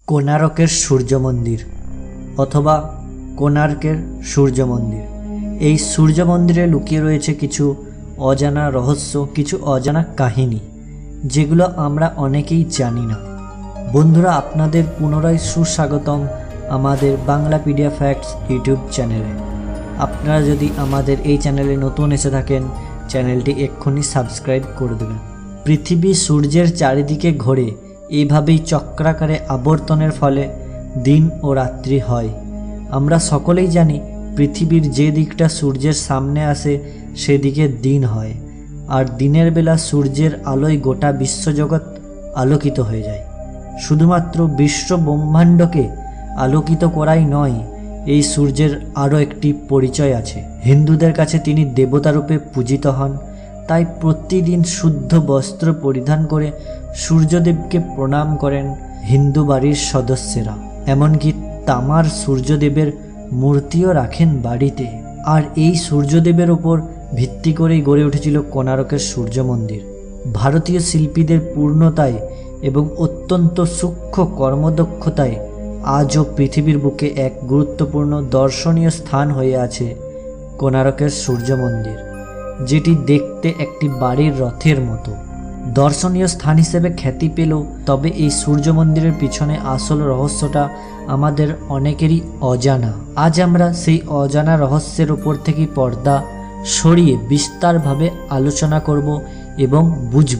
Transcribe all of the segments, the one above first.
কোণারকের সূর্য মন্দির অথবা কোণার্কের সূর্য মন্দির। এই সূর্য মন্দিরে লুকিয়ে রয়েছে কিছু অজানা রহস্য, কিছু অজানা কাহিনী, যেগুলো আমরা অনেকেই জানি না। বন্ধুরা, আপনাদের পুনরায় সুস্বাগতম আমাদের বাংলাপিডিয়া ফ্যাক্টস ইউটিউব চ্যানেলে। আপনারা যদি আমাদের এই চ্যানেলে নতুন এসে থাকেন, চ্যানেলটি এক্ষুনি সাবস্ক্রাইব করে দেবেন। পৃথিবী সূর্যের চারিদিকে ঘোরে, এইভাবেই চক্রাকারে আবর্তনের ফলে দিন ও রাত্রি হয়। আমরা সকলেই জানি পৃথিবীর যে দিকটা সূর্যের সামনে আসে সেদিকে দিন হয়, আর দিনের বেলা সূর্যের আলোয় গোটা বিশ্বজগৎ আলোকিত হয়ে যায়। শুধুমাত্র বিশ্ব ব্রহ্মাণ্ডকে আলোকিত করাই নয়, এই সূর্যের আরও একটি পরিচয় আছে। হিন্দুদের কাছে তিনি দেবতারূপে পূজিত হন, তাই প্রতিদিন শুদ্ধ বস্ত্র পরিধান করে সূর্যদেবকে প্রণাম করেন হিন্দু বাড়ির সদস্যরা। এমনকি তামার সূর্যদেবের মূর্তিও রাখেন বাড়িতে। আর এই সূর্যদেবের ওপর ভিত্তি করেই গড়ে উঠেছিল কোণারকের সূর্য মন্দির। ভারতীয় শিল্পীদের পূর্ণতায় এবং অত্যন্ত সূক্ষ্ম কর্মদক্ষতায় আজও পৃথিবীর বুকে এক গুরুত্বপূর্ণ দর্শনীয় স্থান হয়ে আছে কোণারকের সূর্য মন্দির, যেটি দেখতে একটি বাড়ির রথের মতো। দর্শনীয় স্থান হিসেবে খ্যাতি পেল, তবে এই সূর্য মন্দিরের পিছনে আসল রহস্যটা আমাদের অনেকেরই অজানা। আজ আমরা সেই অজানা রহস্যের উপর থেকে পর্দা সরিয়ে বিস্তারভাবে আলোচনা করব এবং বুঝব।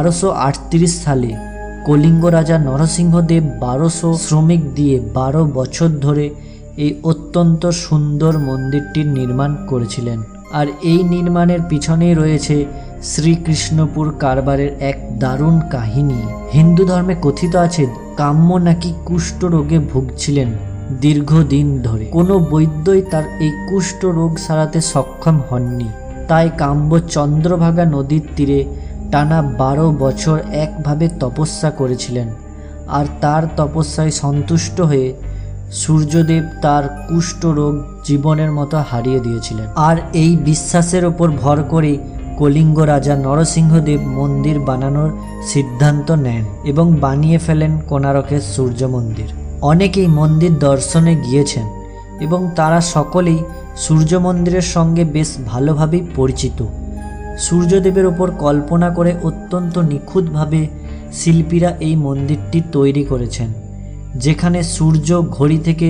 1238 সালে কলিঙ্গ রাজা নরসিংহদেব 1200 শ্রমিক দিয়ে 12 বছর ধরে এই অত্যন্ত সুন্দর মন্দিরটির নির্মাণ করেছিলেন। আর এই নির্মাণের পিছনেই রয়েছে শ্রীকৃষ্ণপুর কারবারের এক দারুণ কাহিনী। হিন্দু ধর্মে কথিত আছে কাম্য নাকি কুষ্ঠ রোগে ভুগছিলেন দীর্ঘদিন ধরে। কোনো বৈদ্যই তার এই কুষ্ঠ রোগ সারাতে সক্ষম হননি। তাই কাম্য চন্দ্রভাগা নদীর তীরে টানা 12 বছর একভাবে তপস্যা করেছিলেন। আর তার তপস্যায় সন্তুষ্ট হয়ে সূর্যদেব তার কুষ্ঠ রোগ জীবনের মতো হারিয়ে দিয়েছিলেন। আর এই বিশ্বাসের ওপর ভর করে কলিঙ্গ রাজা নরসিংহদেব মন্দির বানানোর সিদ্ধান্ত নেন এবং বানিয়ে ফেলেন কোণারকের সূর্য মন্দির। অনেকেই মন্দির দর্শনে গিয়েছেন এবং তারা সকলেই সূর্য মন্দিরের সঙ্গে বেশ ভালোভাবেই পরিচিত। সূর্যদেবের ওপর কল্পনা করে অত্যন্ত নিখুঁতভাবে শিল্পীরা এই মন্দিরটি তৈরি করেছেন, যেখানে সূর্য ঘড়ি থেকে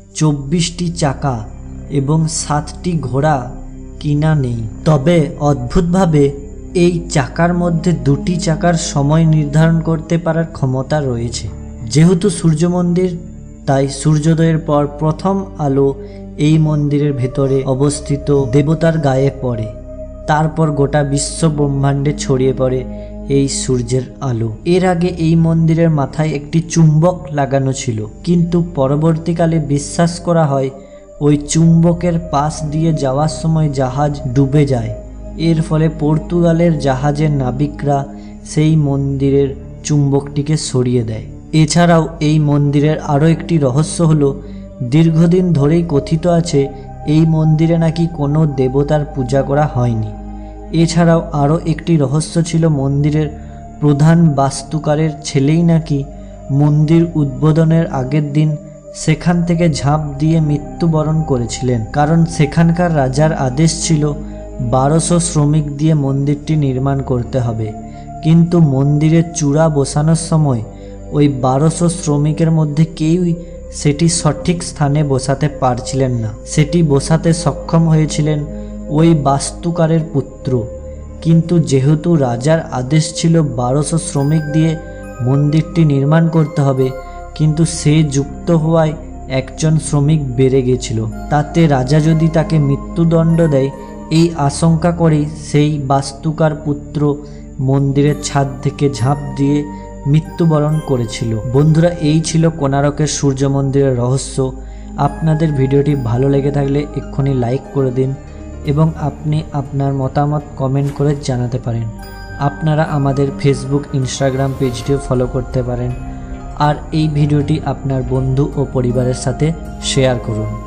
24টি চাকা এবং 7টি ঘোড়া কিনা নেই। তবে অদ্ভুতভাবে এই চাকার মধ্যে 2টি চাকার সময় নির্ধারণ করতে পারার ক্ষমতা রয়েছে। যেহেতু সূর্য মন্দির, তাই সূর্যোদয়ের পর প্রথম আলো এই মন্দিরের ভেতরে অবস্থিত দেবতার গায়ে পড়ে। তারপর গোটা বিশ্ব ব্রহ্মাণ্ডে ছড়িয়ে পড়ে এই সূর্যের আলো। এর আগে এই মন্দিরের মাথায় একটি চুম্বক লাগানো ছিল, কিন্তু পরবর্তীকালে বিশ্বাস করা হয় ওই চুম্বকের পাশ দিয়ে যাওয়ার সময় জাহাজ ডুবে যায়। এর ফলে পর্তুগালের জাহাজের নাবিকরা সেই মন্দিরের চুম্বকটিকে সরিয়ে দেয়। এছাড়াও এই মন্দিরের আরও একটি রহস্য হলো, দীর্ঘদিন ধরেই কথিত আছে এই মন্দিরে নাকি কোনো দেবতার পূজা করা হয়নি। এছাড়াও আরও একটি রহস্য ছিল, মন্দিরের প্রধান বাস্তুকারের ছেলেই নাকি মন্দির উদ্বোধনের আগের দিন সেখান থেকে ঝাঁপ দিয়ে মৃত্যুবরণ করেছিলেন, কারণ সেখানকার রাজার আদেশ ছিল 1200 শ্রমিক দিয়ে মন্দিরটি নির্মাণ করতে হবে। কিন্তু মন্দিরের চূড়া বসানোর সময় ওই 1200 শ্রমিকের মধ্যে কেউই সেটি সঠিক স্থানে বসাতে পারছিলেন না। সেটি বসাতে সক্ষম হয়েছিলেন ওই বাস্তুকারের পুত্র। কিন্তু যেহেতু রাজার আদেশ ছিল 1200 শ্রমিক দিয়ে মন্দিরটি নির্মাণ করতে হবে, কিন্তু সে যুক্ত হওয়ায় একজন শ্রমিক বেড়ে গেছিল। তাতে রাজা যদি তাকে মৃত্যুদণ্ড দেয়, এই আশঙ্কা করেই সেই বাস্তুকার পুত্র মন্দিরের ছাদ থেকে ঝাঁপ দিয়ে মৃত্যুবরণ করেছিল। বন্ধুরা, এই ছিল কোণারকের সূর্য মন্দিরের রহস্য। আপনাদের ভিডিওটি ভালো লেগে থাকলে এক্ষুনি লাইক করে দিন এবং আপনি আপনার মতামত কমেন্ট করে জানাতে পারেন। আপনারা আমাদের ফেসবুক, ইনস্টাগ্রাম পেজটিও ফলো করতে পারেন। আর এই ভিডিওটি আপনার বন্ধু ও পরিবারের সাথে শেয়ার করুন।